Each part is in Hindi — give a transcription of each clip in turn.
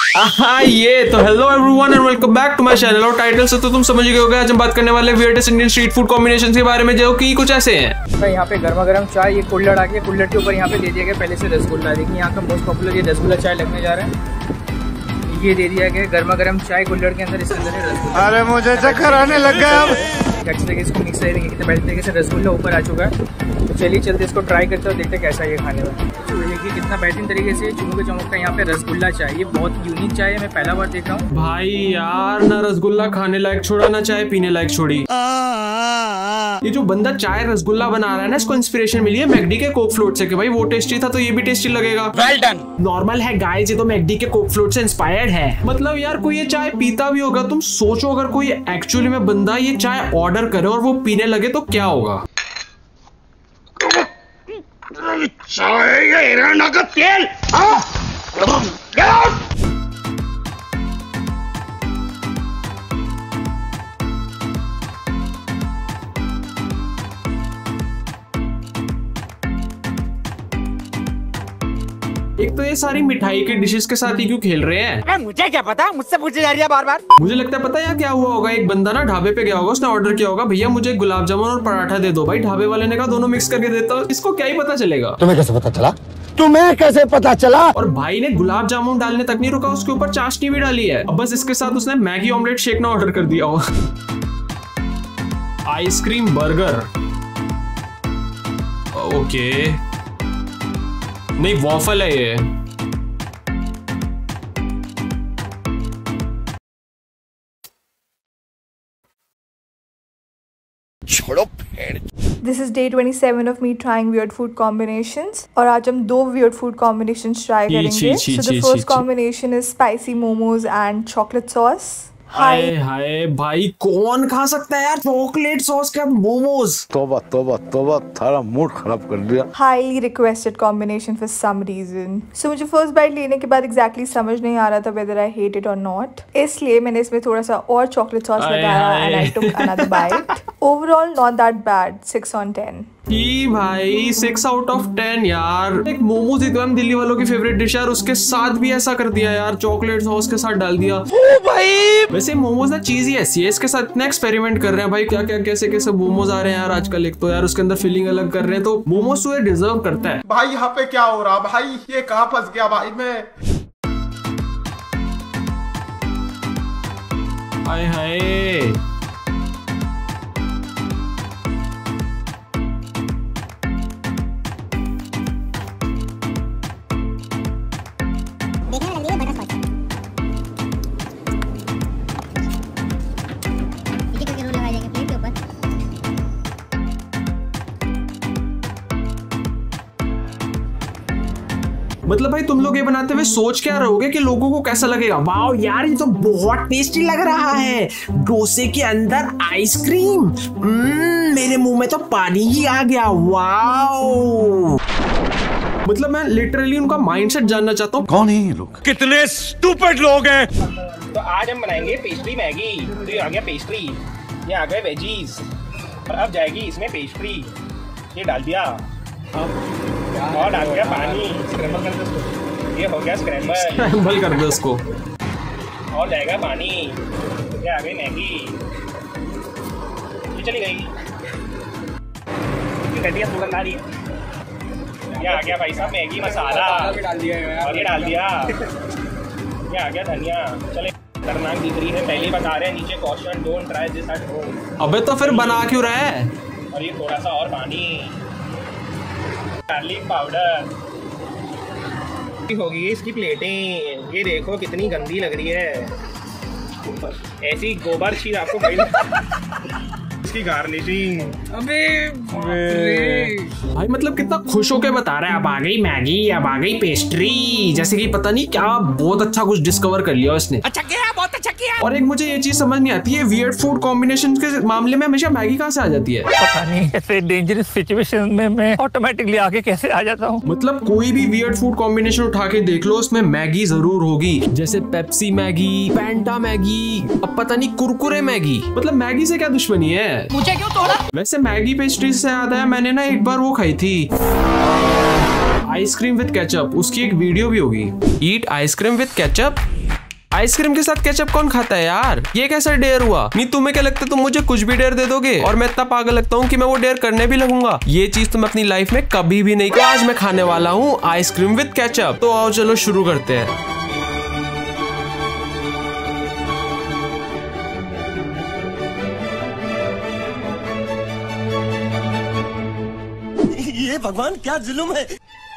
ये तो hello everyone and welcome back to my channel. और टाइटल से तो तुम समझ गए होगे, आज हम बात करने वाले weirdest Indian street food combination के बारे में, जो कि कुछ ऐसे हैं। यहाँ पे गर्मा गर्म चाय, ये कुल्हड़ आ गया, कुल्हड़ के ऊपर यहाँ पे दे दिया गया पहले से रसगुल्ला। देखिए यहाँ का मोस्ट पॉपुलर ये रसगुल्ला चाय लगने जा रहा है। ये दे दिया गया गर्मा गर्म चाय कुल्हड़ के अंदर, इसके अंदर है रसगुल्ला। अरे मुझे चक्कर आने लग गया अब। अच्छे तरीके इसको मिक्स करेंगे, कितने बेहतर तरीके से रसगुल्ला ऊपर आ चुका है। तो चलिए चलते इसको ट्राई करते हैं, देखते हैं कैसा ये खाने में। तो देखिए कितना बेहतरीन तरीके से चुमुक चमक का यहाँ पे रसगुल्ला चाय, ये बहुत यूनिक चाय है, मैं पहला बार देख रहा हूँ। भाई यार, ना रसगुल्ला खाने लायक छोड़ा, ना चाय पीने लायक छोड़ी। ये जो बंदा चाय रसगुल्ला बना रहा है ना, इसको इंस्पिरेशन मिली है मैकडी के कोक फ्लोट से कि भाई वो टेस्टी था तो ये भी टेस्टी लगेगा। Well done. नॉर्मल है गाइस, ये तो मैकडी के कोक फ्लोट से इंस्पायर्ड है। मतलब यार कोई ये चाय पीता भी होगा, तुम सोचो अगर कोई एक्चुअली में बंदा ये चाय ऑर्डर करे और वो पीने लगे तो क्या होगा। चाय का तेल। एक तो ये सारी मिठाई के डिशेस के साथ ही क्यों खेल रहे हैं? मुझे क्या पता, मुझसे पूछे जा रही है बार बार। मुझे लगता है पता है क्या हुआ होगा, एक बंदा ना ढाबे पे गया होगा, उसने ऑर्डर किया होगा भैया मुझे गुलाब जामुन और पराठा दे दो। भाई ढाबे वाले ने कहा दोनों मिक्स करके देता हूँ। इसको क्या ही पता चलेगा। तुम्हें कैसे पता चला? तुम्हें कैसे पता चला? और भाई ने गुलाब जामुन डालने तक नहीं रुका, उसके ऊपर चाशनी भी डाली है। अब बस इसके साथ उसने मैगी ऑमलेट शेक ना ऑर्डर कर दिया हो। आइसक्रीम बर्गर, ओके नहीं वॉफल है ये। छोड़ो फिर। This is day 27 of me trying weird food combinations. और आज हम 2 weird food combinations try करेंगे. So the first combination is spicy momos and chocolate sauce. हाय हाय भाई, कौन खा सकता है यार चॉकलेट सॉस के मोमोज। तोबा तोबा तोबा, थारा मूड खराब कर दिया। Highly requested combination for some reason. So मुझे first bite लेने के बाद exactly समझ नहीं आ रहा था whether I hate it or not. इसलिए मैंने इसमें थोड़ा सा और chocolate sauce लगाया and I took another bite. Overall not that bad, 6 on 10. ही भाई 6 out of 10 यार। एक मोमोज ही तो हम दिल्ली वालों की फेवरेट डिश है, उसके साथ भी ऐसा कर दिया यार, चॉकलेट सॉस के साथ डाल दिया। ओ भाई वैसे मोमोज ना चीज ही ऐसी है, इसके साथ इतना एक्सपेरिमेंट कर रहे हैं भाई, क्या क्या कैसे कैसे मोमोज आ रहे हैं यार आजकल। एक तो यार उसके अंदर फिलिंग अलग कर रहे हैं, तो मोमोज तो ये डिजर्व करता है। भाई यहाँ पे क्या हो रहा भाई, ये कहाँ फंस गया भाई मैं। हाय हाय मतलब भाई तुम लोग ये बनाते हुए सोच क्या रहोगे कि लोगों को कैसा लगेगा। वाओ यार ये तो बहुत टेस्टी लग रहा है, डोसे के अंदर आइसक्रीम, मेरे मुंह में तो पानी ही आ गया। वाओ मतलब मैं लिटरली उनका माइंडसेट जानना चाहता हूँ। कौन है ये लोग? कितने स्टूपिड लोग हैं। तो आज हम बनाएंगे पेस्ट्री मैगी। तो ये आ गया पेस्ट्री, ये आ गए वेजीज, और अब जाएगी इसमें पेस्ट्री। ये डाल दिया और डाल दिया पानी, स्क्रैम्बल कर दो इसको। ये हो गया स्क्रैम्बल कर दो उसको, और जाएगा पानी। ये आ गई मैगी, ये चली गई, ये घटिया सुगंध आ रही है। ये आ गया भाई साहब मैगी मसाला, और ये डाल दिया। ये आ गया धनिया। चले खतरनाक दिख रही है, पहले बता रहे हैं नीचे caution don't try this at home. अबे तो फिर बना क्यों रहा है। और ये थोड़ा सा और पानी, गार्लिक पाउडर होगी इसकी प्लेटें। ये देखो कितनी गंदी लग रही है, ऐसी गोबर चीज आपको इसकी गार्निशिंग। अबे भाई मतलब कितना खुश होके बता रहा है, अब आ गई मैगी, अब आ गई पेस्ट्री, जैसे कि पता नहीं क्या बहुत अच्छा कुछ डिस्कवर कर लिया उसने। अच्छा किया, बहुत अच्छा किया। और एक मुझे ये चीज समझ नहीं आती है, वियर्ड फूड कॉम्बिनेशन के मामले में हमेशा मैगी कहाँ से आ जाती है। पता नहीं, ऐसे डेंजरस सिचुएशन में मैं ऑटोमेटिकली आगे कैसे आ जाता हूँ। मतलब कोई भी वियर्ड फूड कॉम्बिनेशन उठा के देख लो, उसमें मैगी जरूर होगी। जैसे पेप्सी मैगी, फैंटा मैगी, अब पता नहीं कुरकुरे मैगी। मतलब मैगी से क्या दुश्मनी है। मुझे क्यों तोड़ा? वैसे मैगी पेस्ट्री से याद आया, मैंने ना एक बार वो खाई थी आइसक्रीम विद केचप, उसकी एक वीडियो भी होगी। Eat ice cream with ketchup. Ice cream के साथ केचप कौन खाता है यार? ये कैसा डेयर हुआ? नहीं तुम्हें क्या लगता है तुम मुझे कुछ भी डेयर दे दोगे और मैं इतना पागल लगता हूँ कि मैं वो डेयर करने भी लगूंगा? ये चीज तो मैं अपनी लाइफ में कभी भी नहीं की। आज मैं खाने वाला हूँ आइसक्रीम विद केचप। तो आओ चलो शुरू करते हैं। ये भगवान क्या जुल्म है।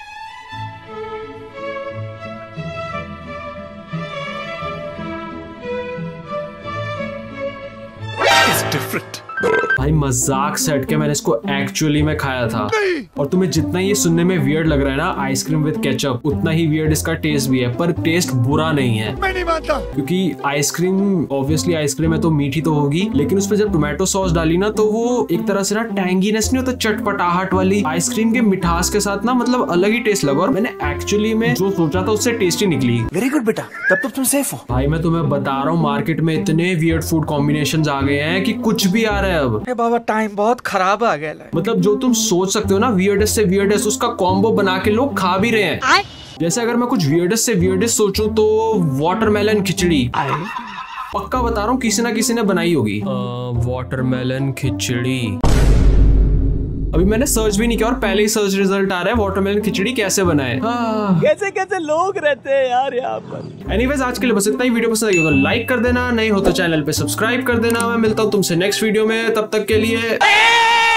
भाई मजाक से हटके मैंने इसको एक्चुअली में खाया था। और तुम्हें जितना ये सुनने में वियर्ड लग रहा है ना आइसक्रीम विद केचप, उतना ही वियर्ड इसका टेस्ट भी है। पर टेस्ट बुरा नहीं है। मैं नहीं मानता। क्योंकि आइसक्रीम ऑब्वियसली आइसक्रीम है तो मीठी तो होगी, लेकिन उसपे जब टोमेटो सॉस डाली ना तो वो एक तरह से ना टैंगीनेस नहीं होता, चटपटाहट वाली आइसक्रीम के मिठास के साथ ना मतलब अलग ही टेस्ट लगा। और मैंने एक्चुअली में जो सोचा था उससे टेस्टी निकली। वेरी गुड बेटा, तब तो तुम सेफ हो। भाई मैं तुम्हें बता रहा हूँ मार्केट में इतने वियर्ड फूड कॉम्बिनेशन आ गए हैं कि कुछ भी आ रहा है अब। बाबा टाइम बहुत खराब आ गया। मतलब जो तुम सोच सकते हो ना वियर्डेस्ट से वियर्डेस्ट, उसका कॉम्बो बना के लोग खा भी रहे हैं। जैसे अगर मैं कुछ वियर्डेस्ट से वियर्डेस्ट सोचूं तो वाटरमेलन खिचड़ी। पक्का बता रहा हूँ किसी ना किसी ने बनाई होगी वाटरमेलन खिचड़ी। अभी मैंने सर्च भी नहीं किया और पहले ही सर्च रिजल्ट आ रहा है वाटरमेलन खिचड़ी कैसे बनाए। कैसे कैसे लोग रहते हैं यार यहाँ पर। एनीवेज आज के लिए बस इतना ही। वीडियो पसंद आई हो तो लाइक कर देना, नहीं हो तो चैनल पे सब्सक्राइब कर देना। मैं मिलता हूँ तुमसे नेक्स्ट वीडियो में, तब तक के लिए